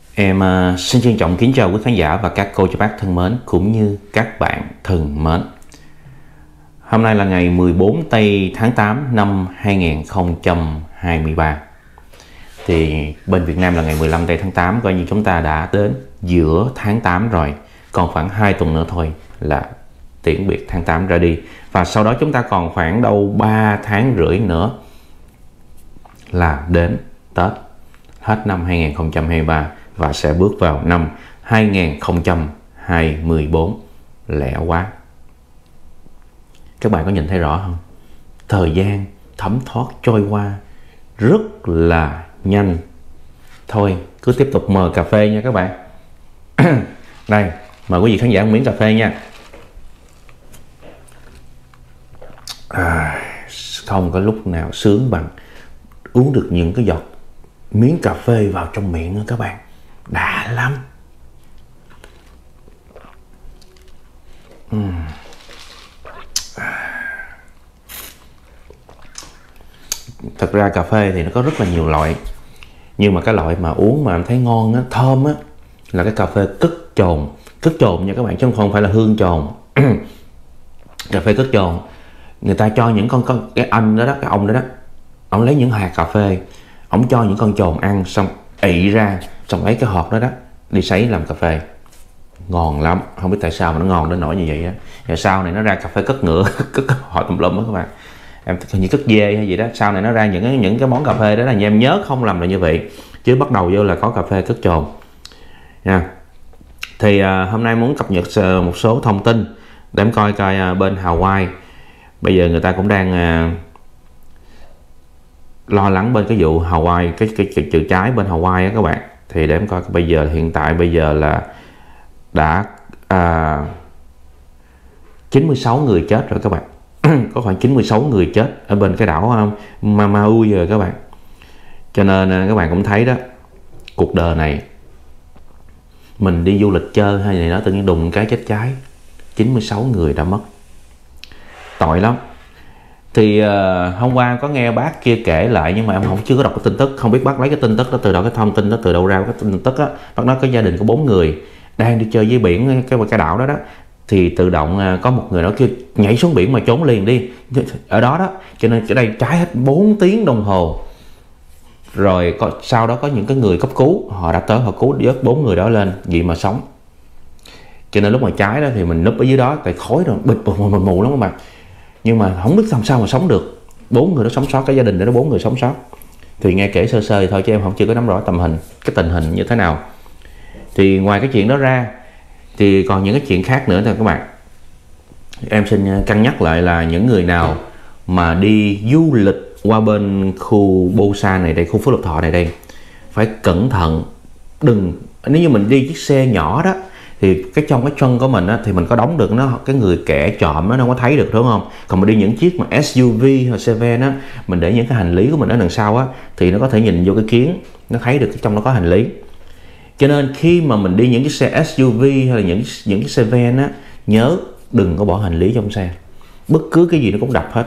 Xin trân trọng kính chào quý khán giả và các cô chú bác thân mến cũng như các bạn thân mến. Hôm nay là ngày 14 tây tháng 8 năm 2023. Thì bên Việt Nam là ngày 15 tây tháng 8, coi như chúng ta đã đến giữa tháng 8 rồi. Còn khoảng 2 tuần nữa thôi là tiễn biệt tháng 8 ra đi. Và sau đó chúng ta còn khoảng đâu 3 tháng rưỡi nữa là đến Tết, hết năm 2023 và sẽ bước vào năm 2024. Lẹ quá. Các bạn có nhìn thấy rõ không? Thời gian thấm thoát trôi qua rất là nhanh. Thôi cứ tiếp tục mời cà phê nha các bạn. Đây, mời quý vị khán giả một miếng cà phê nha. Không có lúc nào sướng bằng uống được những cái giọt miếng cà phê vào trong miệng nữa các bạn. Đã lắm. Thật ra cà phê thì nó có rất là nhiều loại, nhưng mà cái loại mà uống mà em thấy ngon á, thơm á, là cái cà phê cất chồn nha các bạn, chứ không phải là hương chồn. Cà phê cất chồn, người ta cho những con cái anh đó, cái ông đó, ông lấy những hạt cà phê, ông cho những con chồn ăn, xong ị ra, xong lấy cái hột đó đi sấy làm cà phê. Ngon lắm, không biết tại sao mà nó ngon đến nỗi như vậy á. Rồi sau này nó ra cà phê cất ngựa, cất họ tùm lum đó các bạn. Em hình như cất dê hay gì đó, sau này nó ra những cái món cà phê đó là em nhớ không lầm là như vậy, chứ bắt đầu vô là có cà phê cất chồn nha. Thì hôm nay muốn cập nhật một số thông tin để em coi bên Hawaii bây giờ người ta cũng đang lo lắng bên cái vụ Hawaii, cái chữ trái bên Hawaii á các bạn. Thì để em coi bây giờ hiện tại bây giờ là đã 96 người chết rồi các bạn. Có khoảng 96 người chết ở bên cái đảo Maui rồi các bạn. Cho nên các bạn cũng thấy đó, cuộc đời này mình đi du lịch chơi hay này đó, tự nhiên đùng cái chết cháy, 96 người đã mất, tội lắm. Thì hôm qua có nghe bác kia kể lại, nhưng mà em chưa có đọc cái tin tức, không biết bác lấy cái tin tức đó từ đâu, cái thông tin đó từ đâu ra. Cái tin tức đó bác nói có gia đình có 4 người đang đi chơi dưới biển cái đảo đó, thì tự động có một người đó kêu nhảy xuống biển mà trốn liền đi ở đó. Cho nên ở đây cháy hết 4 tiếng đồng hồ rồi. Sau đó có những cái người cấp cứu, họ đã tới, họ cứu vớt 4 người đó lên, vậy mà sống. Cho nên lúc mà cháy đó thì mình núp ở dưới đó, tại khói rồi bịt mù lắm các bạn, nhưng mà không biết làm sao mà sống được. 4 người đó sống sót, cái gia đình đó 4 người sống sót. Thì nghe kể sơ sơ thôi chứ em chưa có nắm rõ cái tình hình như thế nào. Thì ngoài cái chuyện đó ra thì còn những cái chuyện khác nữa thôi các bạn. Em xin cân nhắc lại là những người nào mà đi du lịch qua bên khu Busan này đây, khu Phú Lộc Thọ này đây, phải cẩn thận. Đừng, nếu như mình đi chiếc xe nhỏ đó thì trong cái chân của mình á, thì mình có đóng được nó, cái người kẻ trộm nó không có thấy được, đúng không? Còn mình đi những chiếc mà SUV hoặc xe van á, mình để những cái hành lý của mình ở đằng sau á, thì nó có thể nhìn vô cái kiến, nó thấy được trong nó có hành lý. Cho nên khi mà mình đi những cái xe SUV hay là những cái xe van á, nhớ đừng có bỏ hành lý trong xe, bất cứ cái gì nó cũng đập hết.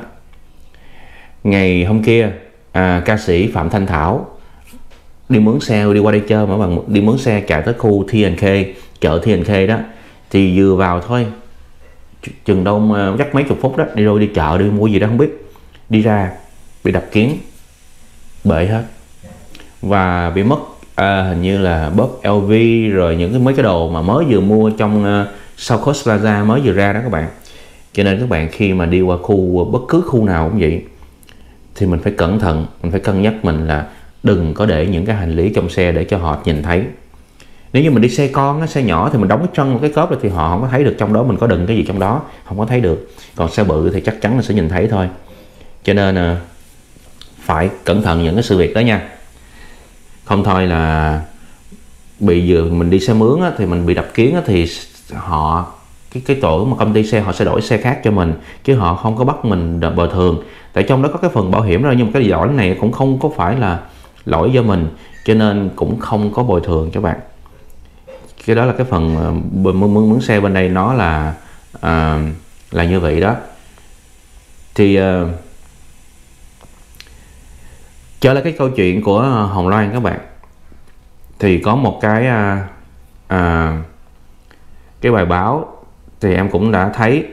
Ngày hôm kia ca sĩ Phạm Thanh Thảo đi mướn xe đi qua đây chơi, mà bằng đi mướn xe chạy tới khu TNK, chợ TNK đó, thì vừa vào thôi, chừng đâu chắc mấy chục phút đó, đi chợ đi mua gì đó không biết, đi ra bị đập kiến, bể hết và bị mất hình như là bóp LV rồi những mấy cái đồ mà mới vừa mua trong South Coast Plaza mới vừa ra đó các bạn. Cho nên các bạn khi mà đi qua bất cứ khu nào cũng vậy, thì mình phải cẩn thận, mình phải cân nhắc mình là đừng có để những cái hành lý trong xe để cho họ nhìn thấy. Nếu như mình đi xe con, xe nhỏ thì mình đóng cái chân cái cốp thì họ không có thấy được trong đó mình có đựng cái gì trong đó, không có thấy được. Còn xe bự thì chắc chắn là sẽ nhìn thấy thôi. Cho nên phải cẩn thận những cái sự việc đó nha. Không thôi là vừa mình đi xe mướn á, thì mình bị đập kiến á, thì họ cái tổ mà công ty xe họ sẽ đổi xe khác cho mình, chứ họ không có bắt mình bồi thường. Tại trong đó có cái phần bảo hiểm rồi, nhưng mà cái lỗi này cũng không có phải là lỗi do mình, cho nên cũng không có bồi thường cho bạn. Cái đó là cái phần mướn xe bên đây nó là như vậy đó. Thì trở lại cái câu chuyện của Hồng Loan các bạn. thì có một cái bài báo thì em cũng đã thấy,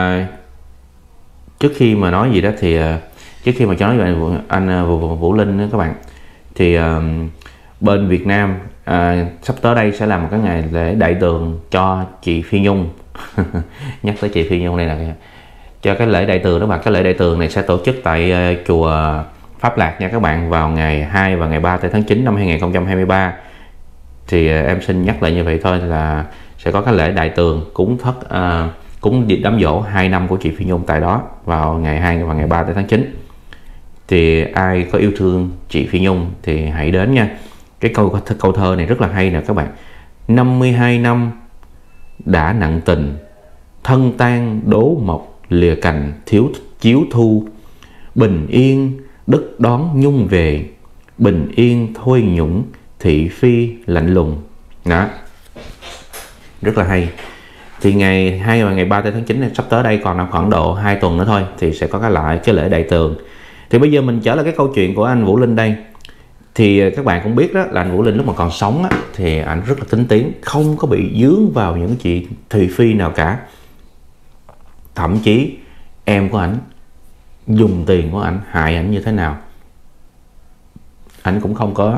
trước khi mà nói gì đó thì trước khi mà cho nói về anh Vũ Linh đó các bạn, thì bên Việt Nam sắp tới đây sẽ làm một cái ngày lễ đại tường cho chị Phi Nhung. Nhắc tới chị Phi Nhung đây là cho cái lễ đại tường đó bạn. Cái lễ đại tường này sẽ tổ chức tại chùa Pháp Lạc nha các bạn, vào ngày 2 và ngày 3 tháng 9 năm 2023. Thì em xin nhắc lại như vậy thôi, là sẽ có cái lễ đại tường cúng đám giỗ 2 năm của chị Phi Nhung tại đó vào ngày 2 và ngày 3 tháng 9. Thì ai có yêu thương chị Phi Nhung thì hãy đến nha. Cái câu thơ này rất là hay nè các bạn. 52 năm đã nặng tình, thân tan đố mộc lìa cành thiếu chiếu thu. Bình yên đất đón Nhung về, bình yên thôi nhũng thị phi lạnh lùng. Đó, rất là hay. Thì ngày 2 và ngày 3 tháng 9 này sắp tới đây còn khoảng độ 2 tuần nữa thôi thì sẽ có cái lễ đại tường. Thì bây giờ mình trở lại cái câu chuyện của anh Vũ Linh đây. Thì các bạn cũng biết đó, là anh Vũ Linh lúc mà còn sống á, thì anh rất là kín tiếng, không có bị dướng vào những chuyện thị phi nào cả. Thậm chí em của ảnh dùng tiền của ảnh hại ảnh như thế nào, ảnh cũng không có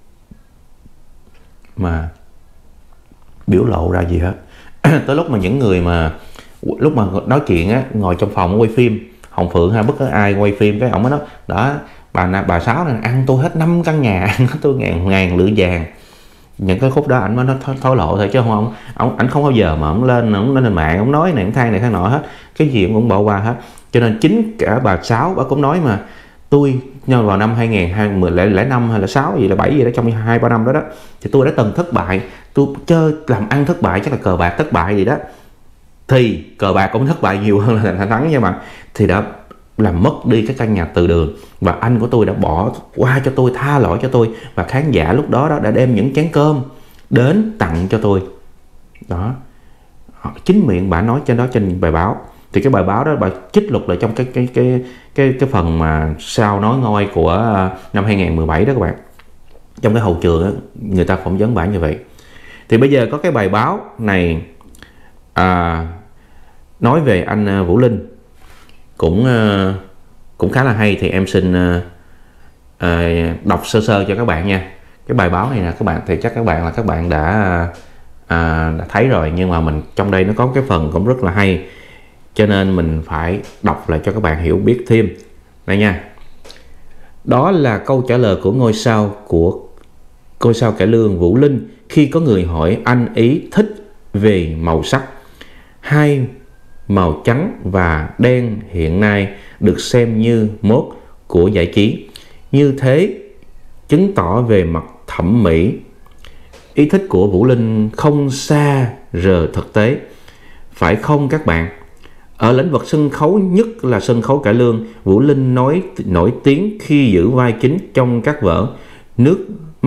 mà biểu lộ ra gì hết. Tới lúc mà những người mà lúc mà nói chuyện á, ngồi trong phòng quay phim, Hồng Phượng hay bất cứ ai quay phim, cái ổng mới nói đó, bà Sáu này ăn tôi hết 5 căn nhà, ăn tôi ngàn lượng vàng. Những cái khúc đó ảnh mới nói thổ lộ thôi, chứ không ảnh không bao giờ mà ổng lên mạng ổng nói này than này than nọ hết, cái gì cũng bỏ qua hết. Cho nên chính cả bà Sáu bà cũng nói mà tôi nhưng vào năm 2005 hay là 6 gì là 7 gì đó, trong 2-3 năm đó thì tôi đã từng thất bại, tôi chơi làm ăn thất bại, chắc là cờ bạc thất bại gì đó, thì cờ bạc cũng thất bại nhiều hơn là thắng nha bạn. Thì đã làm mất đi cái căn nhà từ đường, và anh của tôi đã bỏ qua cho tôi, tha lỗi cho tôi, và khán giả lúc đó đã đem những chén cơm đến tặng cho tôi đó. Chính miệng bà nói trên đó, trên bài báo. Thì cái bài báo đó bà trích lục lại trong cái phần mà sau nói ngôi của năm 2017 đó các bạn. Trong cái hậu trường đó, người ta phỏng vấn bà như vậy. Thì bây giờ có cái bài báo này nói về anh Vũ Linh cũng khá là hay. Thì em xin đọc sơ sơ cho các bạn nha. Cái bài báo này nè các bạn, thì chắc các bạn đã thấy rồi, nhưng mà mình trong đây nó có cái phần cũng rất là hay, cho nên mình phải đọc lại cho các bạn hiểu biết thêm đây nha. Đó là câu trả lời của ngôi sao cải lương Vũ Linh khi có người hỏi anh ý thích về màu sắc. Hai màu trắng và đen hiện nay được xem như mốt của giải trí. Như thế chứng tỏ về mặt thẩm mỹ, ý thích của Vũ Linh không xa rời thực tế, phải không các bạn? Ở lĩnh vực sân khấu, nhất là sân khấu cải lương, Vũ Linh nổi tiếng khi giữ vai chính trong các vở Nước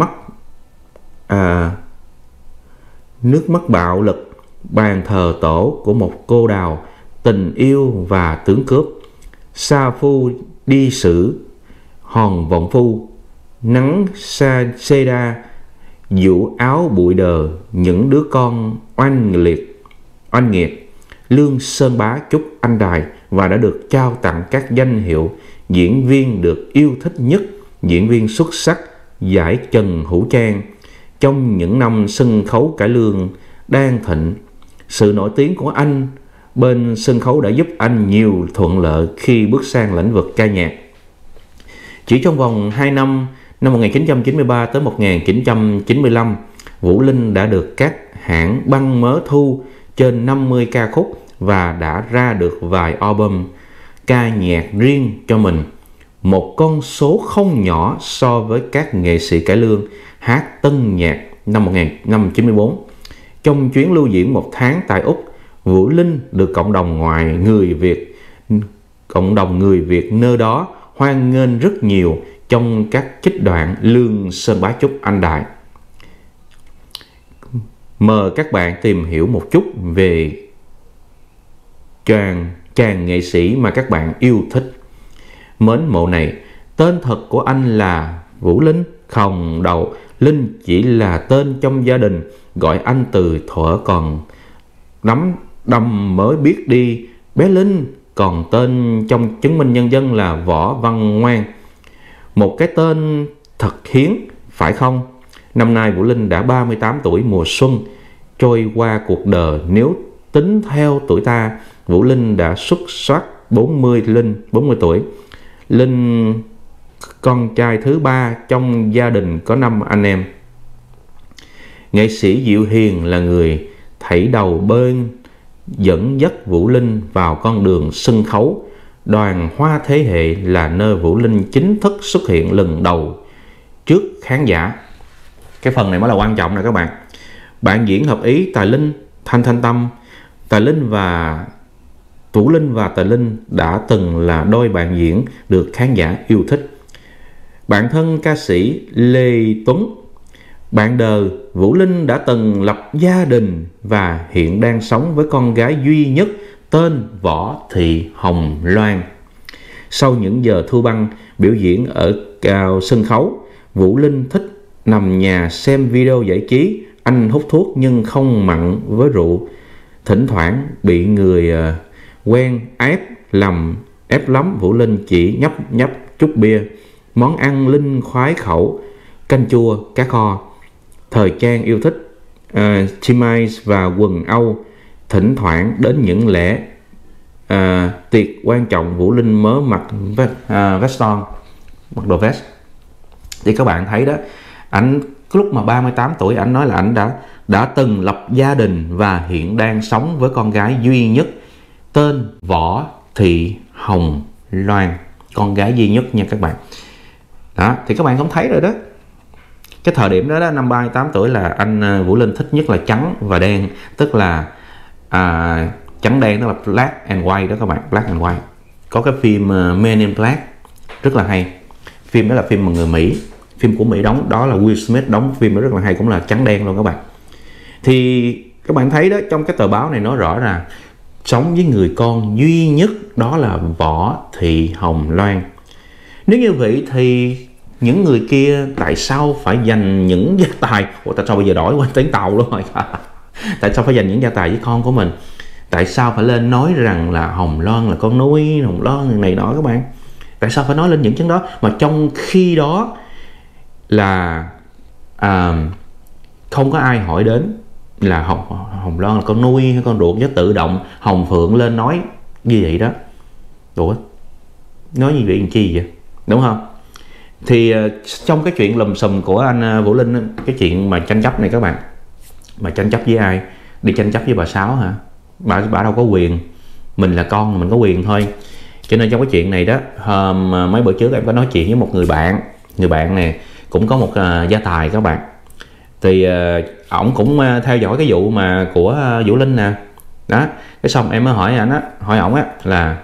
mắt bạo lực, Bàn thờ tổ của một cô đào, Tình yêu và tướng cướp, Sa phu đi sử, Hòn vọng phu, Nắng xê đa, Vũ áo bụi đờ, Những đứa con oanh nghiệt, Lương Sơn Bá Trúc Anh Đài, và đã được trao tặng các danh hiệu diễn viên được yêu thích nhất, diễn viên xuất sắc, giải Trần Hữu Trang. Trong những năm sân khấu cải lương đang thịnh, sự nổi tiếng của anh bên sân khấu đã giúp anh nhiều thuận lợi khi bước sang lĩnh vực ca nhạc. Chỉ trong vòng 2 năm, năm 1993 tới 1995, Vũ Linh đã được các hãng băng mớ thu trên 50 ca khúc và đã ra được vài album ca nhạc riêng cho mình, một con số không nhỏ so với các nghệ sĩ cải lương hát tân nhạc năm 1994. Trong chuyến lưu diễn 1 tháng tại Úc, Vũ Linh được cộng đồng người Việt nơi đó hoan nghênh rất nhiều trong các trích đoạn Lương Sơn Bá Trúc Anh Đại. Mời các bạn tìm hiểu một chút về chàng nghệ sĩ mà các bạn yêu thích, mến mộ này. Tên thật của anh là Vũ Linh, không đâu, Linh chỉ là tên trong gia đình, gọi anh từ thuở còn nắm đâm mới biết đi. Bé Linh, còn tên trong chứng minh nhân dân là Võ Văn Ngoan. Một cái tên thật hiếm, phải không? Năm nay Vũ Linh đã 38 tuổi mùa xuân. Trôi qua cuộc đời, nếu tính theo tuổi ta, Vũ Linh đã xuất sắc 40 tuổi. Linh con trai thứ 3 trong gia đình có 5 anh em. Nghệ sĩ Diệu Hiền là người thảy đầu bên dẫn dắt Vũ Linh vào con đường sân khấu. Đoàn Hoa Thế Hệ là nơi Vũ Linh chính thức xuất hiện lần đầu trước khán giả. Cái phần này mới là quan trọng nè các bạn. Bạn diễn hợp ý Tài Linh, Thanh Tâm. Tài Linh và Vũ Linh và Tài Linh đã từng là đôi bạn diễn được khán giả yêu thích. Bạn thân ca sĩ Lê Tuấn. Bạn đời, Vũ Linh đã từng lập gia đình và hiện đang sống với con gái duy nhất tên Võ Thị Hồng Loan. Sau những giờ thu băng biểu diễn ở cao sân khấu, Vũ Linh thích nằm nhà xem video giải trí. Anh hút thuốc nhưng không mặn với rượu. Thỉnh thoảng bị người quen ép lắm, Vũ Linh chỉ nhấp chút bia. Món ăn Linh khoái khẩu canh chua, cá kho. Thời trang yêu thích chemise và quần Âu. Thỉnh thoảng đến những lễ tiệc quan trọng, Vũ Linh mới mặc veston, mặc đồ vest. Thì các bạn thấy đó, ảnh lúc mà 38 tuổi ảnh nói là ảnh đã từng lập gia đình và hiện đang sống với con gái duy nhất tên Võ Thị Hồng Loan, con gái duy nhất nha các bạn. Đó, thì các bạn cũng thấy rồi đó. Cái thời điểm đó, năm 38 tuổi là anh Vũ Linh thích nhất là trắng và đen, tức là trắng đen, tức là black and white đó các bạn, black and white. Có cái phim Men in Black rất là hay. Phim đó là phim mà người Mỹ, phim của Mỹ đóng, đó là Will Smith đóng phim đó rất là hay, cũng là trắng đen luôn các bạn. Thì các bạn thấy đó, trong cái tờ báo này nói rõ ràng sống với người con duy nhất đó là Võ Thị Hồng Loan. Nếu như vậy thì những người kia tại sao phải dành những gia tài? Tại sao bây giờ đổi qua tiếng Tàu luôn rồi? Tại sao phải dành những gia tài với con của mình? Tại sao phải lên nói rằng là Hồng Loan là con nuôi, Hồng Loan này nọ các bạn? Tại sao phải nói lên những chứng đó? Mà trong khi đó là không có ai hỏi đến là Hồng Loan là con nuôi hay con ruột, chứ tự động Hồng Phượng lên nói như vậy đó. Ủa, nói như vậy làm chi vậy? Đúng không? Thì trong cái chuyện lùm xùm của anh Vũ Linh, cái chuyện mà tranh chấp này các bạn, mà tranh chấp với ai? Đi tranh chấp với bà Sáu hả? Bà đâu có quyền. Mình là con mình có quyền thôi. Cho nên trong cái chuyện này đó, mấy bữa trước em có nói chuyện với một người bạn này cũng có một gia tài các bạn. Thì ổng cũng theo dõi cái vụ mà của Vũ Linh nè. Đó, cái xong em mới hỏi ổng á là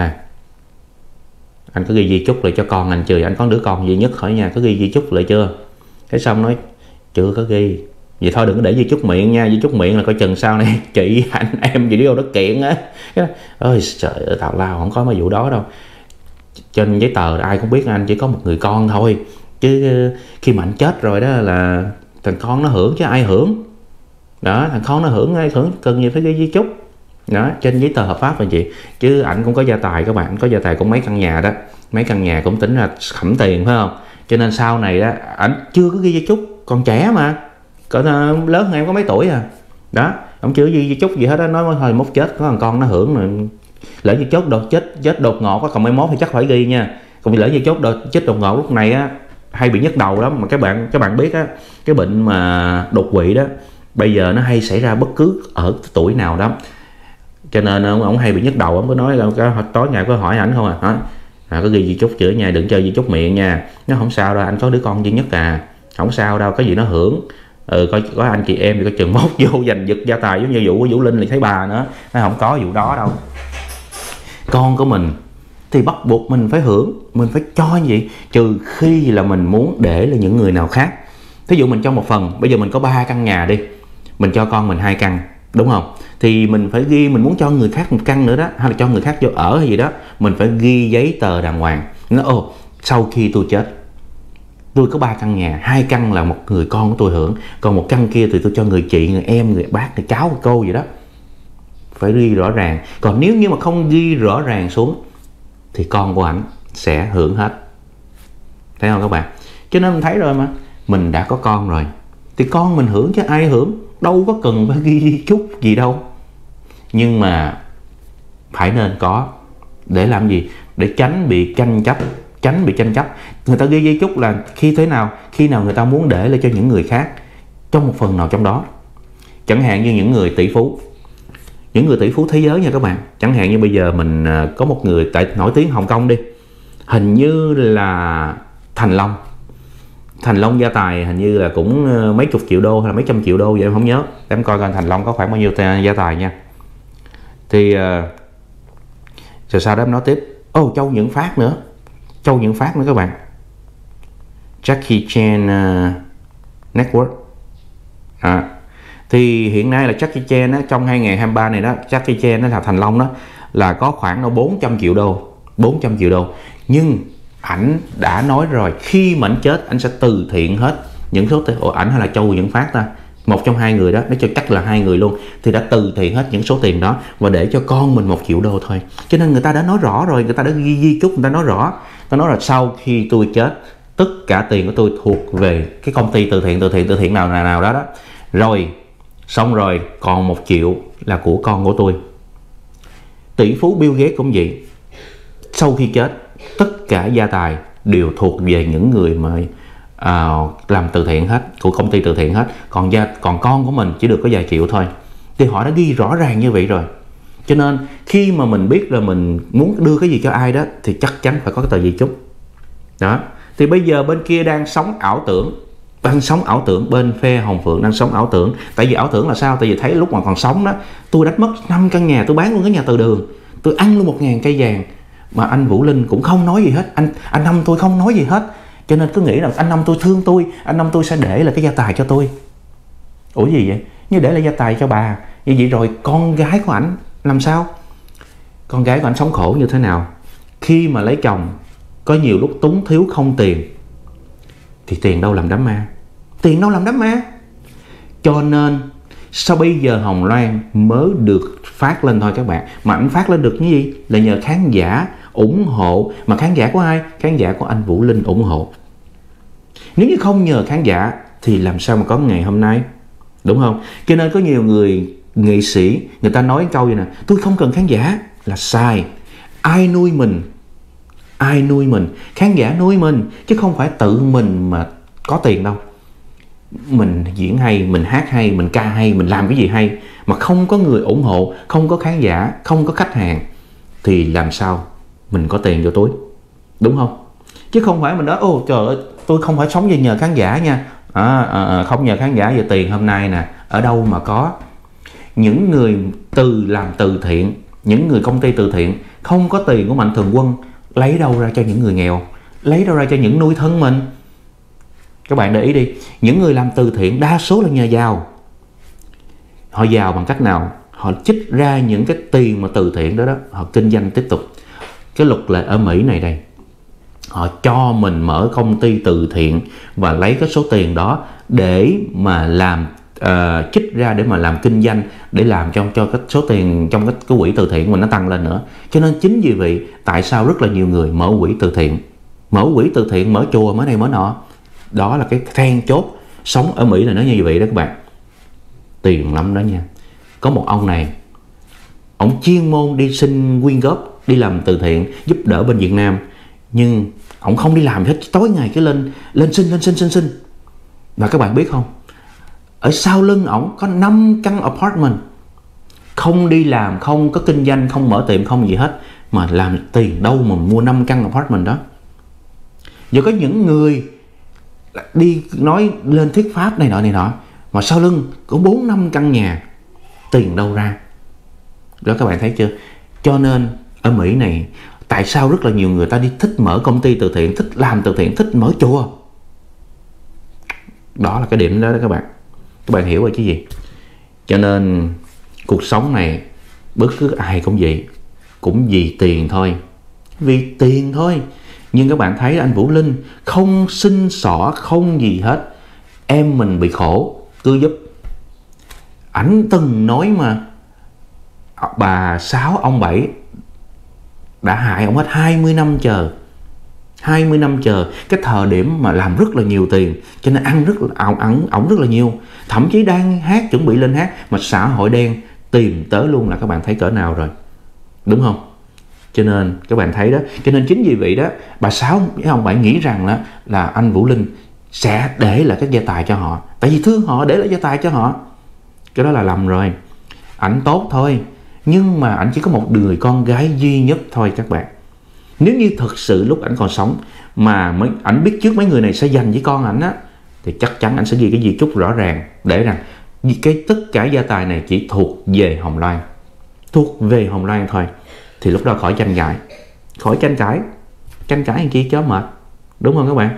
anh có ghi di chúc lại cho con anh chưa? Anh có đứa con duy nhất khỏi nhà, có ghi di chúc lại chưa? Cái xong nói chưa có ghi. Vậy thôi đừng có để di chúc miệng nha, di chúc miệng là coi chừng sau này chị anh em gì đâu đó kiện á. Ôi trời ơi, tào lao, không có mấy vụ đó đâu. Trên giấy tờ ai cũng biết anh chỉ có một người con thôi, chứ khi mà anh chết rồi đó là thằng con nó hưởng chứ ai hưởng. Đó, thằng con nó hưởng, ai hưởng, cần gì phải ghi di chúc. Đó, trên giấy tờ hợp pháp rồi chị. Chứ ảnh cũng có gia tài các bạn, ảnh có gia tài cũng mấy căn nhà đó, mấy căn nhà cũng tính ra khẩm tiền phải không? Cho nên sau này đó ảnh chưa có ghi di chúc, còn trẻ mà, còn lớn hơn em có mấy tuổi à. Đó, ông chưa ghi di chúc gì hết đó, nói thôi mốt chết có thằng con nó hưởng rồi. Lỡ như chết đột ngột có, còn mấy mốt thì chắc phải ghi nha. Còn lỡ như chết đột ngột lúc này á hay bị nhức đầu lắm. Mà các bạn biết á, cái bệnh mà đột quỵ đó bây giờ nó hay xảy ra bất cứ ở tuổi nào đó. Cho nên ông hay bị nhức đầu, ông có nói là tối ngày có hỏi ảnh không có ghi di chúc chữa nha, đừng chơi di chúc miệng nha. Nó không sao đâu, anh có đứa con duy nhất không sao đâu, cái gì nó hưởng. Có anh chị em thì có chừng mốt vô giành giật gia tài giống như vụ của Vũ Linh thì thấy bà nữa. Nó không có vụ đó đâu. Con của mình thì bắt buộc mình phải hưởng, mình phải cho như vậy, trừ khi là mình muốn để là những người nào khác. Thí dụ mình cho một phần, bây giờ mình có 3 căn nhà đi, mình cho con mình 2 căn, đúng không? Thì mình phải ghi mình muốn cho người khác 1 căn nữa đó, hay là cho người khác vô ở hay gì đó, mình phải ghi giấy tờ đàng hoàng. Nó sau khi tôi chết tôi có 3 căn nhà, 2 căn là một người con của tôi hưởng, còn 1 căn kia thì tôi cho người chị, người em, người bác, người cháu, người cô vậy đó. Phải ghi rõ ràng. Còn nếu như mà không ghi rõ ràng xuống thì con của ảnh sẽ hưởng hết. Thấy không các bạn? Cho nên mình thấy rồi mà, mình đã có con rồi thì con mình hưởng chứ ai hưởng, đâu có cần phải ghi chút gì đâu. Nhưng mà phải nên có, để làm gì? Để tránh bị tranh chấp. Người ta ghi di chúc là khi nào người ta muốn để lại cho những người khác trong một phần nào trong đó. Chẳng hạn như những người tỷ phú, thế giới nha các bạn. Chẳng hạn như bây giờ mình có một người nổi tiếng Hồng Kông đi, hình như là Thành Long gia tài hình như là cũng mấy chục triệu đô hay là mấy trăm triệu đô vậy, em không nhớ. Em coi coi Thành Long có khoảng bao nhiêu gia tài nha. Thì rồi sau đó em nói tiếp, Châu Nhuận Phát nữa các bạn. Jackie Chan Network. Thì hiện nay là Jackie Chan á, trong 2023 này đó, Jackie Chan đó là Thành Long đó là có khoảng 400 triệu đô. Nhưng ảnh đã nói rồi, khi mà ảnh chết ảnh sẽ từ thiện hết những số tiền. Ảnh hay là Châu Nhuận Phát ta, một trong hai người đó, nói cho chắc là hai người luôn, thì đã từ thiện hết những số tiền đó và để cho con mình 1 triệu đô thôi. Cho nên người ta đã nói rõ rồi, người ta đã ghi di chúc, người ta nói rõ. Ta nói là sau khi tôi chết, tất cả tiền của tôi thuộc về cái công ty từ thiện nào đó. Rồi xong rồi còn 1 triệu là của con của tôi. Tỷ phú Bill Gates cũng vậy, sau khi chết tất cả gia tài đều thuộc về những người mà làm từ thiện hết, của công ty từ thiện hết. Còn con của mình chỉ được có vài triệu thôi. Thì họ đã ghi rõ ràng như vậy rồi. Cho nên khi mà mình biết là mình muốn đưa cái gì cho ai đó thì chắc chắn phải có cái tờ di chúc đó. Thì bây giờ bên kia đang sống ảo tưởng, bên phe Hồng Phượng đang sống ảo tưởng. Tại vì ảo tưởng là sao? Tại vì thấy lúc mà còn sống đó, tôi đánh mất 5 căn nhà, tôi bán luôn cái nhà từ đường, tôi ăn luôn 1.000 cây vàng, mà anh Vũ Linh cũng không nói gì hết, anh Năm tôi không nói gì hết. Cho nên cứ nghĩ là anh Năm tôi thương tôi, anh Năm tôi sẽ để là cái gia tài cho tôi. Ủa gì vậy? Như để là gia tài cho bà. Như vậy rồi con gái của ảnh làm sao? Con gái của ảnh sống khổ như thế nào? Khi mà lấy chồng, có nhiều lúc túng thiếu không tiền, thì tiền đâu làm đám ma? Cho nên sao bây giờ Hồng Loan mới được phát lên thôi các bạn. Mà ảnh phát lên được như gì? Là nhờ khán giả ủng hộ. Mà khán giả của ai? Khán giả của anh Vũ Linh ủng hộ. Nếu như không nhờ khán giả thì làm sao mà có ngày hôm nay, đúng không? Cho nên có nhiều người nghệ sĩ, người ta nói câu gì nè, tôi không cần khán giả, là sai. Ai nuôi mình? Khán giả nuôi mình, chứ không phải tự mình mà có tiền đâu. Mình diễn hay, mình hát hay, mình ca hay, mình làm cái gì hay mà không có người ủng hộ, không có khán giả, không có khách hàng thì làm sao mình có tiền vô túi, đúng không? Chứ không phải mình nói trời ơi, tôi không phải sống nhờ khán giả nha. Không nhờ khán giả về tiền hôm nay nè, ở đâu mà có. Những người làm từ thiện, những người công ty từ thiện không có tiền của Mạnh Thường Quân, lấy đâu ra cho những người nghèo, lấy đâu ra cho những nuôi thân mình. Các bạn để ý đi, những người làm từ thiện đa số là nhà giàu. Họ giàu bằng cách nào? Họ trích ra những cái tiền mà từ thiện đó, họ kinh doanh tiếp tục. Cái luật lệ ở Mỹ này đây, họ cho mình mở công ty từ thiện và lấy cái số tiền đó để mà làm trích ra để mà làm kinh doanh, để làm cho cái số tiền trong cái quỹ từ thiện mình nó tăng lên nữa. Cho nên chính vì vậy tại sao rất là nhiều người mở quỹ từ thiện, mở chùa, mở này mở nọ. Đó là cái then chốt. Sống ở Mỹ là nó như vậy đó các bạn. Tiền lắm đó nha. Có một ông này, ông chuyên môn đi xin quyên góp, đi làm từ thiện giúp đỡ bên Việt Nam, nhưng ông không đi làm hết, tối ngày cứ lên xin. Và các bạn biết không, ở sau lưng ổng có 5 căn apartment, không đi làm, không có kinh doanh, không mở tiệm, không gì hết, mà làm tiền đâu mà mua 5 căn apartment đó. Giờ có những người đi nói lên thuyết pháp này nọ, mà sau lưng có 4-5 căn nhà, tiền đâu ra? Đó các bạn thấy chưa? Cho nên ở Mỹ này, tại sao rất là nhiều người ta đi thích mở công ty từ thiện, thích làm từ thiện, thích mở chùa? Đó là cái điểm đó các bạn. Các bạn hiểu rồi chứ gì? Cho nên cuộc sống này bất cứ ai cũng vậy, cũng vì tiền thôi. Nhưng các bạn thấy anh Vũ Linh không xin xỏ, không gì hết. Em mình bị khổ, cứ giúp. Ảnh từng nói mà bà Sáu, ông Bảy đã hại ông hết 20 năm chờ. 20 năm chờ, cái thời điểm mà làm rất là nhiều tiền, cho nên ăn rất là ổng rất là nhiều. Thậm chí đang hát, chuẩn bị lên hát mà xã hội đen tìm tới luôn, là các bạn thấy cỡ nào rồi, đúng không? Cho nên các bạn thấy đó, cho nên chính vì vậy đó, bà Sáu với ông Bảy nghĩ rằng là anh Vũ Linh sẽ để lại các gia tài cho họ, tại vì thương họ, để lại gia tài cho họ. Cái đó là lầm rồi. Ảnh tốt thôi, nhưng mà ảnh chỉ có một người con gái duy nhất thôi các bạn. Nếu như thật sự lúc ảnh còn sống mà ảnh biết trước mấy người này sẽ dành với con ảnh á, thì chắc chắn ảnh sẽ ghi cái di chúc rõ ràng để rằng cái tất cả gia tài này chỉ thuộc về Hồng Loan, thuộc về Hồng Loan thôi. Thì lúc đó khỏi tranh cãi, khỏi tranh cãi làm chi chó mệt, đúng không các bạn?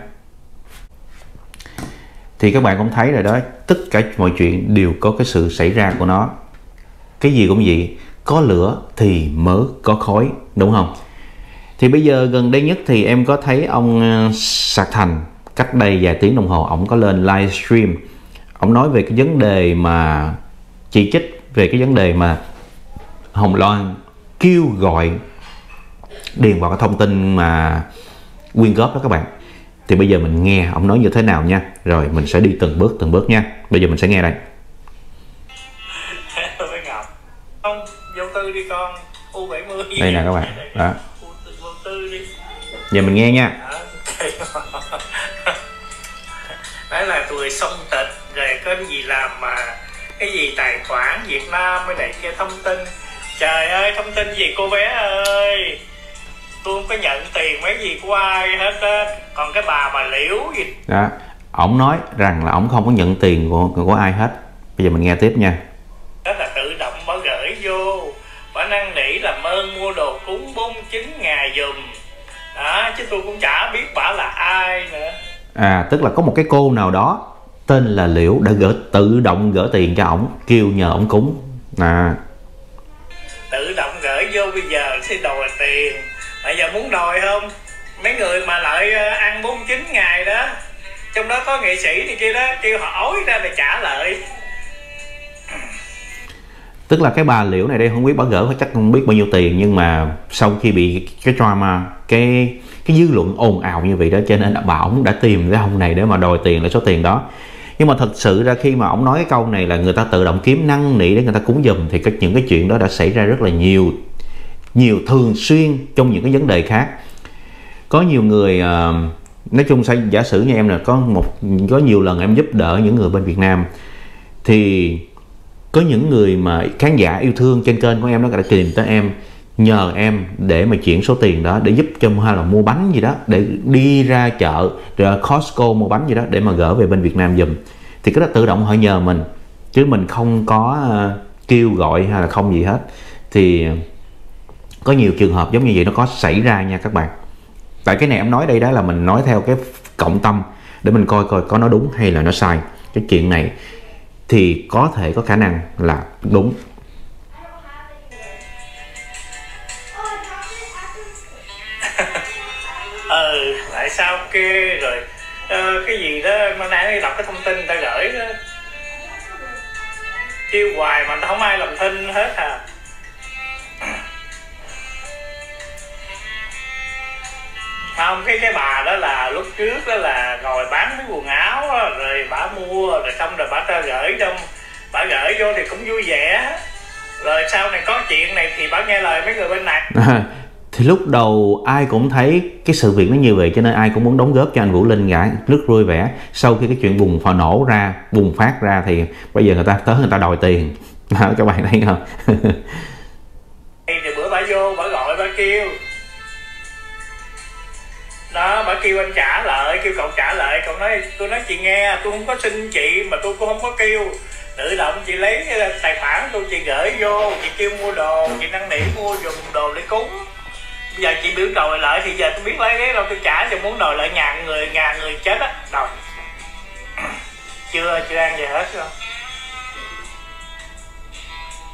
Thì các bạn cũng thấy rồi đó, tất cả mọi chuyện đều có cái sự xảy ra của nó. Cái gì cũng vậy, có lửa thì mới có khói, đúng không? Thì bây giờ gần đây nhất thì em có thấy ông Sạc Thành, cách đây vài tiếng đồng hồ, ông có lên livestream. Ông nói về cái vấn đề mà chỉ trích về cái vấn đề mà Hồng Loan kêu gọi điền vào cái thông tin mà quyên góp đó các bạn. Thì bây giờ mình nghe ông nói như thế nào nha, rồi mình sẽ đi từng bước nha. Bây giờ mình sẽ nghe đây. Với Ngọc, không vô tư đi con, U70. Đây nè các bạn, đó. Vô tư đi. Giờ mình nghe nha. Đấy là tuổi song tịch, rồi có cái gì làm mà cái gì tài khoản Việt Nam mới này kia thông tin. Trời ơi, thông tin gì cô bé ơi, tôi không có nhận tiền mấy gì của ai hết á. Còn cái bà mà Liễu gì đó, ổng nói rằng là ổng không có nhận tiền của ai hết. Bây giờ mình nghe tiếp nha. đó là tự động bà gửi vô, bà năn nỉ làm ơn mua đồ cúng 49 ngày giùm đó, chứ tôi cũng chả biết bà là ai nữa. Tức là có một cái cô nào đó tên là Liễu đã tự động gửi tiền cho ổng, kêu nhờ ổng cúng. Tự động gửi vô, bây giờ sẽ đòi tiền. Bây giờ muốn đòi không? Mấy người mà lại ăn 49 ngày đó, trong đó có nghệ sĩ này kia đó, kêu họ ối ra để trả lại. Tức là cái bà Liễu này đây không biết bà gỡ chắc không biết bao nhiêu tiền, nhưng mà sau khi bị cái drama, cái dư luận ồn ào như vậy đó, cho nên bà ổng đã tìm cái ông này để mà đòi tiền lại số tiền đó. Nhưng mà thật sự ra khi mà ổng nói cái câu này là người ta tự động kiếm năn nỉ để người ta cúng giùm, thì những cái chuyện đó đã xảy ra rất là nhiều thường xuyên trong những cái vấn đề khác. Có nhiều người nói chung sẽ giả sử như em là có nhiều lần em giúp đỡ những người bên Việt Nam, thì có những người mà khán giả yêu thương trên kênh của em nó đã tìm tới em, nhờ em để mà chuyển số tiền đó để giúp cho hay là mua bánh gì đó, để đi ra chợ rồi Costco mua bánh gì đó để mà gửi về bên Việt Nam giùm. Thì cái đó tự động họ nhờ mình, chứ mình không có kêu gọi hay là không gì hết. Thì có nhiều trường hợp giống như vậy nó có xảy ra nha các bạn. Tại cái này em nói đây đó là mình nói theo cái cộng tâm để mình coi có nó đúng hay là nó sai. Cái chuyện này thì có thể có khả năng là đúng. Lại sao kia rồi cái gì đó mà nãy đọc cái thông tin người ta gửi đó, kêu hoài mà không ai làm thinh hết à. Không, cái bà đó là lúc trước đó là ngồi bán cái quần áo đó, rồi bà mua rồi xong rồi bà ta gửi trong, bà gửi vô thì cũng vui vẻ, rồi sau này có chuyện này thì bà nghe lời mấy người bên này. Thì lúc đầu ai cũng thấy cái sự việc nó như vậy, cho nên ai cũng muốn đóng góp cho anh Vũ Linh cả, rất vui vẻ. Sau khi cái chuyện bùng phát ra thì bây giờ người ta tới người ta đòi tiền. Các bạn thấy không? Thì bữa bà vô bà gọi bà kêu đó, bà kêu anh trả lại, kêu cậu trả lại. Cậu nói, tôi nói chị nghe, tôi không có xin chị mà tôi cũng không có kêu, tự động chị lấy tài khoản tôi chị gửi vô, chị kêu mua đồ, chị năn nỉ mua dùng đồ để cúng. Bây giờ chị biểu đòi lại thì giờ tôi biết lấy cái đâu tôi trả, cho muốn đòi lại ngàn người chết á, đòi chưa ăn gì hết không.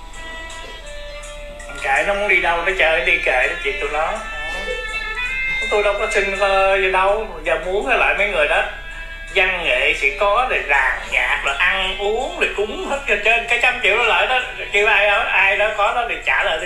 Kệ nó muốn đi đâu nó chơi đi, kệ nó chuyện tụi nó. tôi đâu có xin gì đâu. Giờ muốn lại mấy người đó văn nghệ sĩ có rồi đàn nhạc rồi ăn uống rồi cúng hết trên cái 100 triệu đó lại đó, kêu ai đó có đó thì trả lại đi.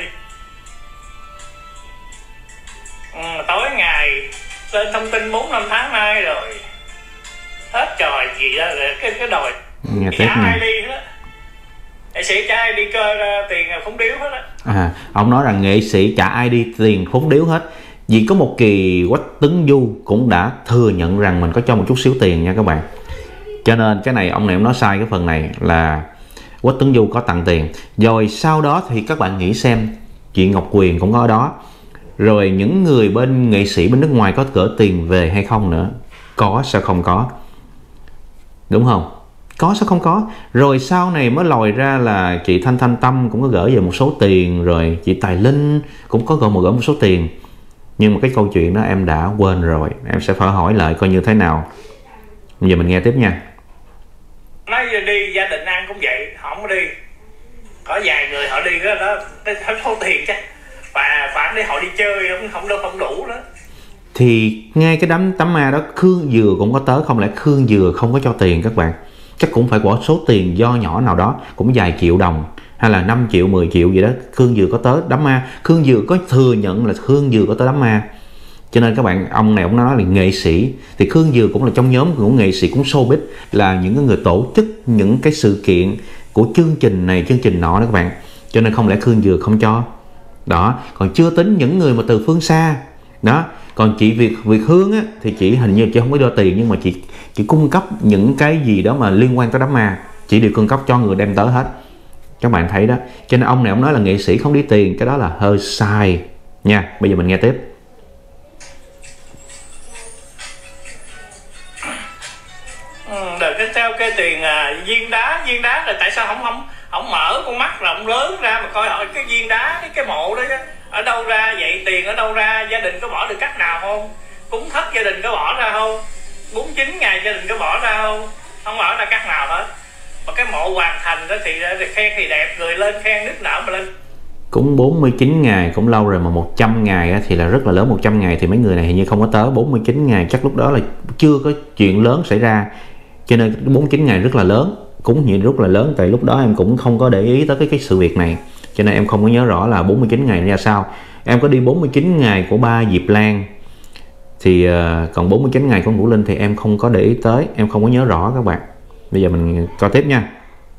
Tối ngày lên thông tin 4-5 tháng nay rồi hết trò gì đó rồi cái đòi trả ai đi hết. Nghệ sĩ trả ai đi cơ tiền phúng điếu hết á. Ông nói rằng nghệ sĩ trả ai đi tiền phúng điếu hết. Vì có một kỳ Quách Tuấn Du cũng đã thừa nhận rằng mình có cho một chút xíu tiền nha các bạn. Cho nên cái này ông nói sai cái phần này là Quách Tuấn Du có tặng tiền. Rồi sau đó thì các bạn nghĩ xem, chị Ngọc Quyền cũng có ở đó. Rồi những người bên nghệ sĩ bên nước ngoài có gỡ tiền về hay không nữa? Có sao không có? Đúng không? Có sao không có? Rồi sau này mới lòi ra là chị Thanh Tâm cũng có gửi về một số tiền. Rồi chị Tài Linh cũng có gửi một số tiền. Nhưng mà cái câu chuyện đó em đã quên rồi. Em sẽ phải hỏi lại coi như thế nào. Bây giờ mình nghe tiếp nha. Nói đi gia đình ăn cũng vậy, họ không đi. Có vài người họ đi đó phải thâu tiền chứ. Và khoản để họ đi chơi không đủ đó. Thì ngay cái tấm ma đó Khương Dừa cũng có tới. Không lẽ Khương Dừa không có cho tiền các bạn? Chắc cũng phải bỏ số tiền do nhỏ nào đó, cũng vài triệu đồng hay là 5 triệu 10 triệu gì đó. Khương Dừa có tới đám ma. Khương Dừa có thừa nhận là Khương Dừa có tới đám ma. Cho nên các bạn, ông này ông nói là nghệ sĩ, thì Khương Dừa cũng là trong nhóm của nghệ sĩ, cũng showbiz, là những cái người tổ chức những cái sự kiện của chương trình này chương trình nọ đó các bạn. Cho nên không lẽ Khương Dừa không cho đó. Còn chưa tính những người mà từ phương xa đó. Còn chị Việt Hương á, thì chị hình như chị không có đưa tiền, nhưng mà chị cung cấp những cái gì đó mà liên quan tới đám ma, chị đều cung cấp cho người đem tới hết. Các bạn thấy đó. Cho nên ông này ông nói là nghệ sĩ không đi tiền, cái đó là hơi sai nha. Bây giờ mình nghe tiếp. Rồi cái theo cái tiền viên đá là tại sao không mở con mắt rộng lớn ra mà coi hỏi cái viên đá cái mộ đó chứ, ở đâu ra vậy, tiền ở đâu ra, gia đình có bỏ được cách nào không, cúng thất gia đình có bỏ ra không, 49 ngày gia đình có bỏ ra không bỏ ra cách nào hết. Mà cái mộ hoàn thành đó thì khen thì đẹp, người lên khen nức nở mà lên. Cũng 49 ngày cũng lâu rồi, mà 100 ngày thì là rất là lớn. 100 ngày thì mấy người này hình như không có tới. 49 ngày chắc lúc đó là chưa có chuyện lớn xảy ra. Cho nên 49 ngày rất là lớn, cúng nhiều rất là lớn. Tại lúc đó em cũng không có để ý tới cái sự việc này, cho nên em không có nhớ rõ là 49 ngày ra sao. Em có đi 49 ngày của ba Diệp Lan, thì còn 49 ngày của Vũ Linh thì em không có để ý tới, em không có nhớ rõ các bạn. Bây giờ mình coi tiếp nha.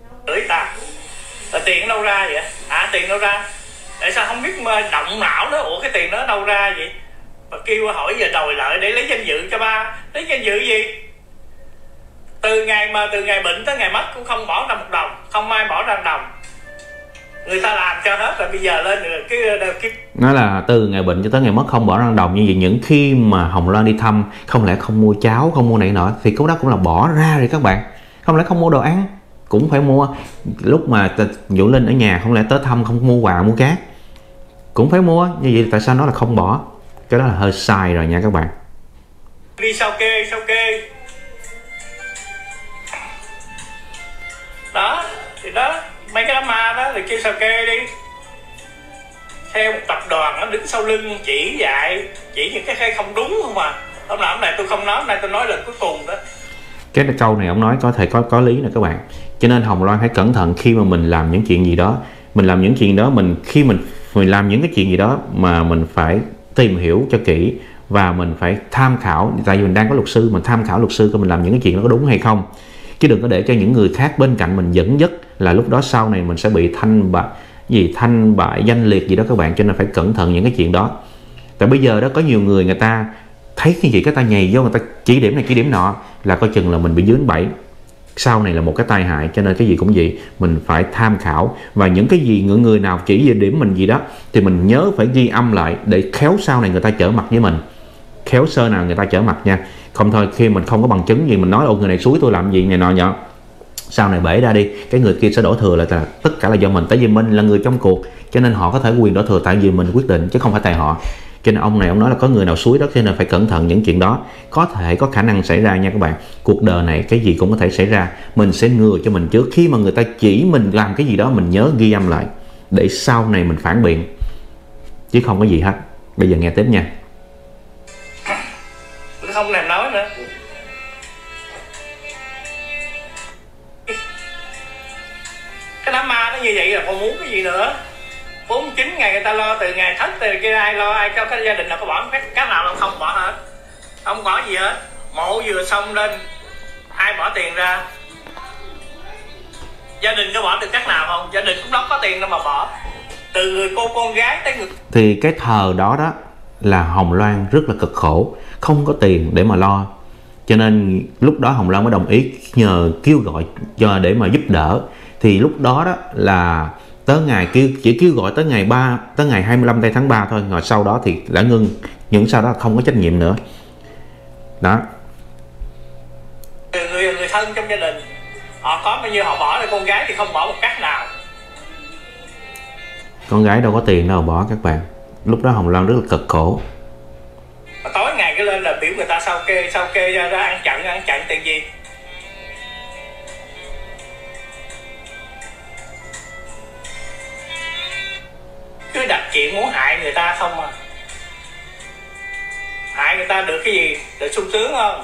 Tiền đâu ra vậy? Tiền đâu ra? Tại sao không biết động não đó? Ủa cái tiền đó đâu ra vậy? Mà kêu hỏi giờ đòi lại để lấy danh dự cho ba. Lấy danh dự gì? Từ ngày bệnh tới ngày mất cũng không bỏ ra một đồng, không ai bỏ ra một đồng. Người ta làm cho hết rồi, bây giờ lên rồi cái nói là từ ngày bệnh cho tới ngày mất không bỏ ra đồng. Như vậy những khi mà Hồng Loan đi thăm, không lẽ không mua cháo, không mua này nọ, thì cái đó cũng là bỏ ra rồi các bạn. Không lẽ không mua đồ ăn, cũng phải mua. Lúc mà Vũ Linh ở nhà không lẽ tới thăm không mua quà mua cát, cũng phải mua. Như vậy tại sao nó là không bỏ? Cái đó là hơi sai rồi nha các bạn. Đi sao kê đó thì đó, mấy cái đám ma đó thì kêu sao kê đi, theo một tập đoàn nó đứng sau lưng chỉ dạy, chỉ những cái không đúng không à. Hôm nay tôi không nói, hôm nay tôi nói lần cuối cùng đó. Cái câu này ông nói có thể có lý nè các bạn. Cho nên Hồng Loan hãy cẩn thận khi mà mình làm những chuyện gì đó. Mình làm những chuyện đó, khi mình làm những cái chuyện gì đó mà mình phải tìm hiểu cho kỹ, và mình phải tham khảo. Tại vì mình đang có luật sư, mình tham khảo luật sư coi mình làm những cái chuyện đó có đúng hay không. Chứ đừng có để cho những người khác bên cạnh mình dẫn dắt, là lúc đó sau này mình sẽ bị thanh bại danh liệt gì đó các bạn. Cho nên phải cẩn thận những cái chuyện đó. Tại bây giờ đó có nhiều người ta thấy cái gì cái ta nhảy vô, người ta chỉ điểm này chỉ điểm nọ, là coi chừng là mình bị dướng bẫy, sau này là một cái tai hại. Cho nên cái gì cũng vậy, mình phải tham khảo, và những cái gì người nào chỉ về điểm mình gì đó thì mình nhớ phải ghi âm lại, để khéo sau này người ta trở mặt với mình, khéo sơ nào người ta trở mặt nha. Không thôi khi mình không có bằng chứng gì, mình nói người này xúi tôi làm gì này nọ nhở, sau này bể ra đi, cái người kia sẽ đổ thừa là tất cả là do mình. Tại vì mình là người trong cuộc, cho nên họ có thể quyền đổ thừa, tại vì mình quyết định chứ không phải tại họ. Cho nên ông này ông nói là có người nào xúi đó, cho nên phải cẩn thận những chuyện đó. Có thể có khả năng xảy ra nha các bạn. Cuộc đời này cái gì cũng có thể xảy ra. Mình sẽ ngừa cho mình trước. Khi mà người ta chỉ mình làm cái gì đó, mình nhớ ghi âm lại, để sau này mình phản biện, chứ không có gì hết. Bây giờ nghe tiếp nha. không thèm nói nữa. Cái đám ma nó như vậy là còn muốn cái gì nữa. 49 ngày người ta lo, từ ngày Thất từ kia ai lo, ai có cái gia đình nào có bỏ cái nào không bỏ hết, không bỏ gì hết. Mộ vừa xong lên ai bỏ tiền ra? Gia đình có bỏ được cách nào không? Gia đình cũng đâu có tiền đâu mà bỏ. Từ người cô con gái tới người... Thì cái thờ đó đó là Hồng Loan rất là cực khổ, không có tiền để mà lo, cho nên lúc đó Hồng Loan mới đồng ý nhờ kêu gọi cho để mà giúp đỡ. Thì lúc đó đó là tới ngày chỉ kêu gọi tới ngày 25 tây tháng 3 thôi, rồi sau đó thì đã ngưng, những sau đó không có trách nhiệm nữa đó. Người thân trong gia đình họ có bao nhiêu họ bỏ, rồi con gái thì không bỏ một cách nào. Con gái đâu có tiền đâu bỏ các bạn. Lúc đó Hồng Loan rất là cực khổ. Mà tối ngày cái lên là biểu người ta sao kê ra ăn chặn tiền gì. Cứ đặt chuyện muốn hại người ta không à. Hại người ta được cái gì? Được sung sướng không?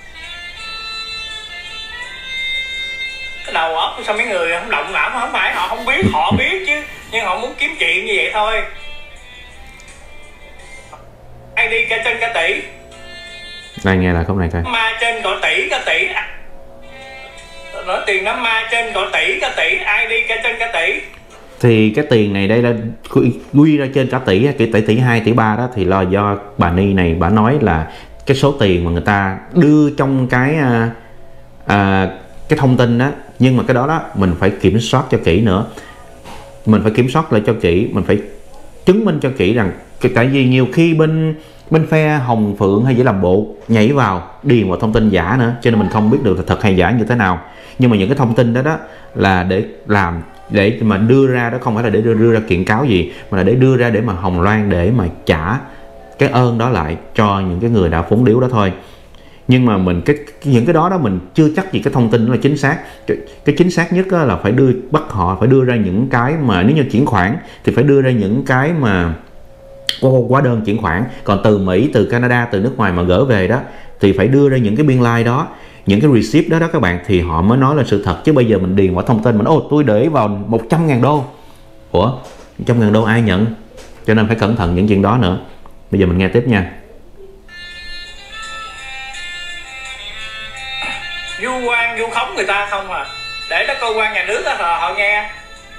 Cái đầu óc sao mấy người không động não, không phải họ không biết, họ biết chứ, nhưng họ muốn kiếm chuyện như vậy thôi. Ai đi cả trên cả tỷ. Đây nghe lại khúc này coi. Ma trên cỡ tỷ nói tiền nó ma trên cỡ tỷ, ai đi cả trên cả tỷ. Thì cái tiền này đây là quy ra trên cả tỷ, tỷ 2, tỷ 3 đó, thì là do bà Ni này bà nói là cái số tiền mà người ta đưa trong cái thông tin đó. Nhưng mà cái đó đó mình phải kiểm soát cho kỹ nữa, mình phải kiểm soát lại cho kỹ, mình phải chứng minh cho kỹ rằng, tại vì nhiều khi bên phe Hồng Phượng hay Dễ Làm Bộ nhảy vào điền vào thông tin giả nữa, cho nên mình không biết được là thật hay giả như thế nào. Nhưng mà những cái thông tin đó đó là để mà đưa ra đó, không phải là để đưa ra kiện cáo gì, mà là để đưa ra để mà Hồng Loan để mà trả cái ơn đó lại cho những cái người đã phúng điếu đó thôi. Nhưng mà mình những cái đó mình chưa chắc gì cái thông tin đó là chính xác. Cái chính xác nhất là phải bắt họ phải đưa ra những cái mà nếu như chuyển khoản thì phải đưa ra những cái mà hóa đơn chuyển khoản. Còn từ Mỹ, từ Canada, từ nước ngoài mà gỡ về đó thì phải đưa ra những cái biên lai đó, những cái receipt đó các bạn, thì họ mới nói là sự thật. Chứ bây giờ mình điền vào thông tin mình tôi để vào 100.000 đô. Ủa 100.000 đô ai nhận? Cho nên phải cẩn thận những chuyện đó nữa. Bây giờ mình nghe tiếp nha. Vu khống người ta không à, để đó cơ quan nhà nước đó họ nghe.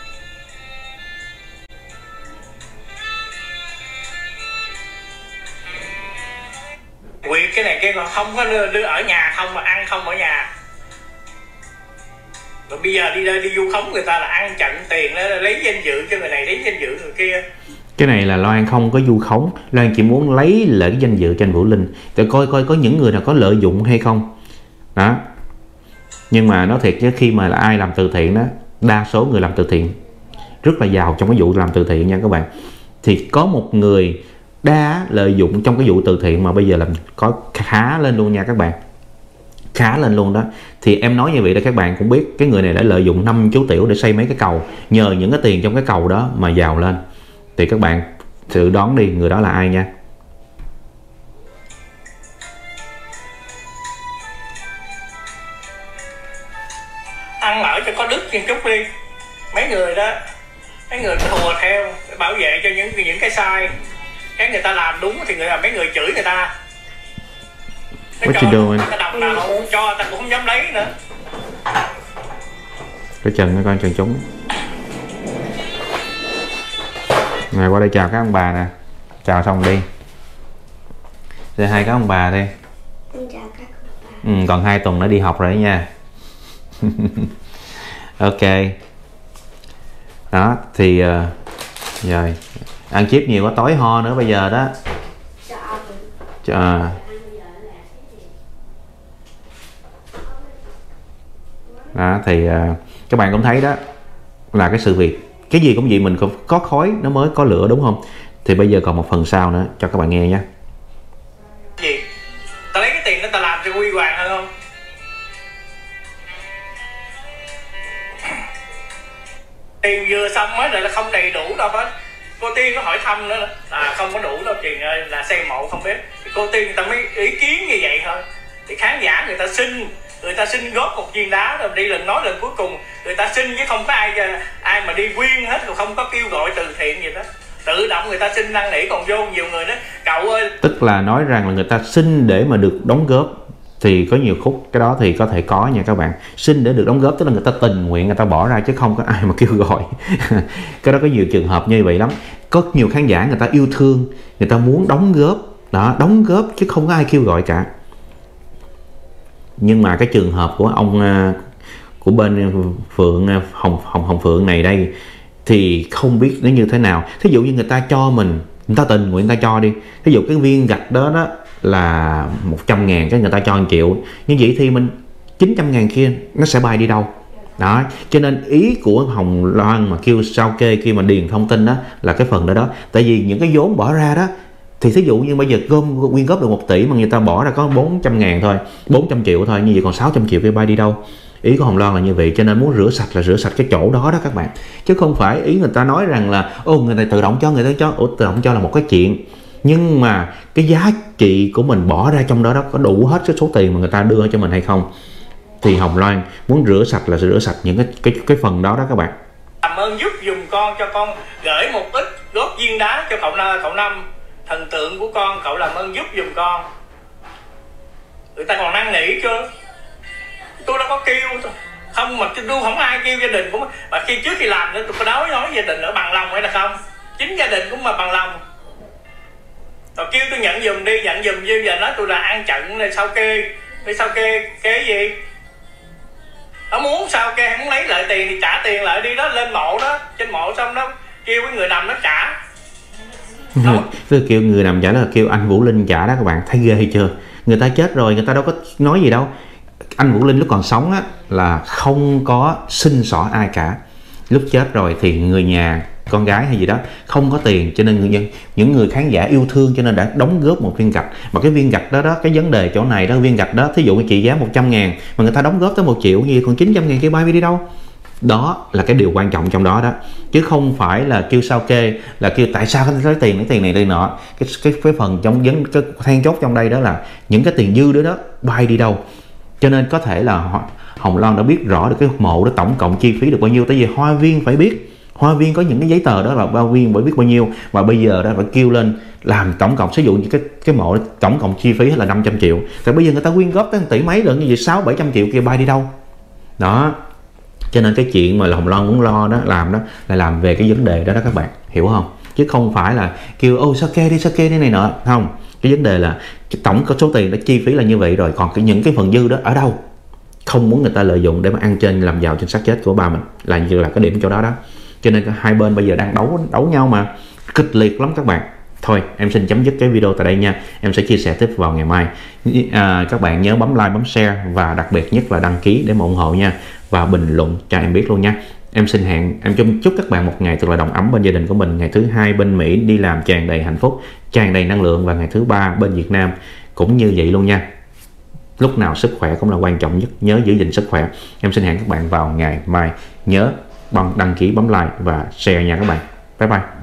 Quyệt cái này cái không có đưa ở nhà không mà ăn không ở nhà. Rồi bây giờ đi vu khống người ta là ăn chặn tiền đó, lấy danh dự cho người này, lấy danh dự người kia. Cái này là Loan không có vu khống, Loan chỉ muốn lấy lại cái danh dự cho anh Vũ Linh, để coi có những người nào có lợi dụng hay không đó. Nhưng mà nói thiệt chứ khi mà là ai làm từ thiện đó, đa số người làm từ thiện rất là giàu trong cái vụ làm từ thiện nha các bạn. Thì có một người đã lợi dụng trong cái vụ từ thiện mà bây giờ làm có khá lên luôn nha các bạn, khá lên luôn đó. Thì em nói như vậy để các bạn cũng biết cái người này đã lợi dụng 5 chú tiểu để xây mấy cái cầu, nhờ những cái tiền trong cái cầu đó mà giàu lên. Thì các bạn tự đoán đi người đó là ai nha. Ăn ở cho có đức một chút đi. Mấy người đó, mấy người thùa theo bảo vệ cho những cái sai. Cái người ta làm đúng thì mấy người chửi người ta. What you doing? Cái đồng nào không cho ta cũng không dám lấy nữa. Cái Trần nó con Trần chúng. Này qua đây chào các ông bà nè. Chào xong đi. Đây hai các ông bà đi. Chào các ông bà. Còn 2 tuần nữa đi học rồi đấy nha. Ok. Đó thì rồi ăn chip nhiều quá tối ho nữa bây giờ đó. Đó thì các bạn cũng thấy đó là cái sự việc, cái gì cũng vậy, mình cũng có khói nó mới có lửa đúng không? Thì bây giờ còn một phần sau nữa cho các bạn nghe nhé. Gì? Ta lấy cái tiền đó ta làm cho huy hoàng hơn không? Tiền vừa xong mới là không đầy đủ đâu hết. cô Tiên có hỏi thăm nữa không có đủ đâu Truyền ơi, là xây mộ không biết. Thì cô Tiên người ta mới ý kiến như vậy thôi. Thì khán giả người ta xin góp một viên đá rồi đi lần nói lần cuối cùng người ta xin, chứ không có ai mà đi quyên hết, rồi không có kêu gọi từ thiện gì đó, tự động người ta xin năn nỉ. Còn vô nhiều người đó cậu ơi, tức là nói rằng là người ta xin để mà được đóng góp. Thì có nhiều khúc cái đó thì có thể có nha các bạn, xin để được đóng góp tức là người ta tình nguyện người ta bỏ ra, chứ không có ai mà kêu gọi. Cái đó có nhiều trường hợp như vậy lắm. Có nhiều khán giả người ta yêu thương, người ta muốn đóng góp đó, đóng góp chứ không có ai kêu gọi cả. Nhưng mà cái trường hợp của ông của bên Phượng Hồng Phượng này đây thì không biết nó như thế nào. Thí dụ như người ta cho mình, người ta tình nguyện người ta cho đi, thí dụ cái viên gạch đó là 100.000, cái người ta cho 1 triệu, như vậy thì mình 900.000 kia nó sẽ bay đi đâu đó. Cho nên ý của Hồng Loan mà kêu sao kê kia mà điền thông tin đó là cái phần đó. Tại vì những cái vốn bỏ ra đó, thì thí dụ như bây giờ quyên góp được 1 tỷ mà người ta bỏ ra có 400.000 thôi, 400 triệu thôi, như vậy còn 600 triệu kia bay đi đâu. Ý của Hồng Loan là như vậy. Cho nên muốn rửa sạch là rửa sạch cái chỗ đó các bạn, chứ không phải ý người ta nói rằng là người ta tự động cho, người ta cho. Tự động cho là một cái chuyện, nhưng mà cái giá trị của mình bỏ ra trong đó có đủ hết cái số tiền mà người ta đưa cho mình hay không. Thì Hồng Loan muốn rửa sạch là rửa sạch những cái phần đó các bạn. Làm ơn giúp dùm con, cho con gửi một ít góp viên đá cho cậu Năm, thần tượng của con, cậu làm ơn giúp dùm con. Người ta còn năn nỉ chưa, tôi đâu có kêu không, mà tôi không ai kêu gia đình của mình. Mà trước khi làm tôi có nói gia đình ở bằng lòng hay là không, chính gia đình cũng mà bằng lòng. Rồi kêu tôi nhận dùm đi, nhận dùm như giờ nói tôi là ăn chặn này sao kê, đi sao kê gì. Nó muốn sao kê, muốn lấy lại tiền thì trả tiền lại đi đó, lên mộ đó, trên mộ xong đó kêu cái người nằm nó trả. Cứ kêu người nằm trả là kêu anh Vũ Linh trả đó các bạn, thấy ghê chưa. Người ta chết rồi người ta đâu có nói gì đâu. Anh Vũ Linh lúc còn sống á là không có xin xỏ ai cả, lúc chết rồi thì người nhà, con gái hay gì đó không có tiền, cho nên những người khán giả yêu thương cho nên đã đóng góp một viên gạch. Mà cái viên gạch đó cái vấn đề chỗ này đó, viên gạch đó thí dụ trị giá 100.000 mà người ta đóng góp tới 1 triệu như vậy, còn 900.000 kia bay đi đâu. Đó là cái điều quan trọng trong đó đó, chứ không phải là kêu sao kê, là kêu tại sao lấy tiền này tiền nọ. Cái phần trong cái then chốt trong đây đó là những cái tiền dư đó bay đi đâu. Cho nên có thể là Hồng Loan đã biết rõ được cái mộ đó tổng cộng chi phí được bao nhiêu. Tại vì Hoa Viên phải biết, Hoa Viên có những cái giấy tờ đó là Hoa Viên phải biết bao nhiêu, và bây giờ đó phải kêu lên làm tổng cộng. Sử dụng cái mộ đó, tổng cộng chi phí là 500 triệu. Tại bây giờ người ta quyên góp tới 1 tỷ mấy lần, như vậy 600-700 triệu kia bay đi đâu đó. Cho nên cái chuyện mà Hồng Loan muốn lo đó, làm đó là làm về cái vấn đề đó các bạn, hiểu không? Chứ không phải là kêu sao kê đi này nọ, không. Cái vấn đề là cái tổng có số tiền đó chi phí là như vậy rồi, còn những cái phần dư đó ở đâu. Không muốn người ta lợi dụng để mà ăn trên làm giàu trên xác chết của ba mình, là cái điểm chỗ đó đó. Cho nên hai bên bây giờ đang đấu nhau mà kịch liệt lắm các bạn. Thôi em xin chấm dứt cái video tại đây nha. Em sẽ chia sẻ tiếp vào ngày mai. Các bạn nhớ bấm like, bấm share và đặc biệt nhất là đăng ký để mà ủng hộ nha. Và bình luận cho em biết luôn nha. Em chúc các bạn một ngày thật là đầm ấm bên gia đình của mình. Ngày thứ 2 bên Mỹ đi làm tràn đầy hạnh phúc, tràn đầy năng lượng. Và ngày thứ 3 bên Việt Nam cũng như vậy luôn nha. Lúc nào sức khỏe cũng là quan trọng nhất, nhớ giữ gìn sức khỏe. Em xin hẹn các bạn vào ngày mai. Nhớ đăng ký, bấm like và share nha các bạn. Bye bye.